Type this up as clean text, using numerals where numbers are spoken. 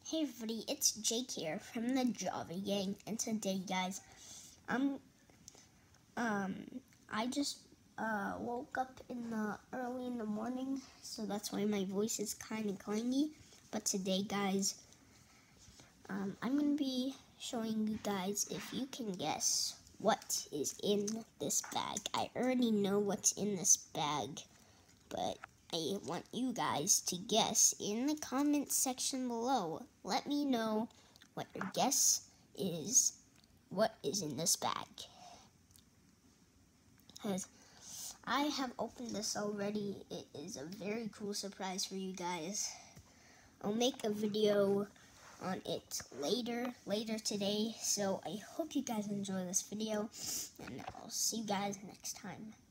Hey everybody, it's Jake here from the Java Gang, and today, guys, I just woke up early in the morning, so that's why my voice is kind of clangy. But today, guys, I'm gonna be showing you guys if you can guess what is in this bag. I already know what's in this bag, but I want you guys to guess in the comment section below. Let me know what your guess is, what is in this bag. Because I have opened this already. It is a very cool surprise for you guys. I'll make a video on it later today. So I hope you guys enjoy this video, and I'll see you guys next time.